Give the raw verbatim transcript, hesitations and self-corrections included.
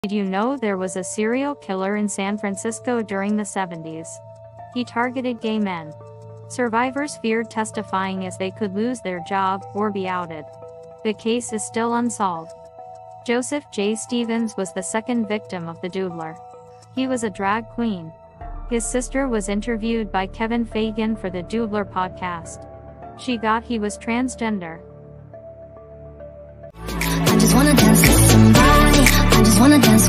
Did you know there was a serial killer in San Francisco during the seventies? He targeted gay men. Survivors feared testifying as they could lose their job or be outed. The case is still unsolved. Joseph J. Stevens was the second victim of the Doodler. He was a drag queen. His sister was interviewed by Kevin Fagan for the Doodler podcast. She got he was transgender. I just wanna dance with somebody. I just wanna dance.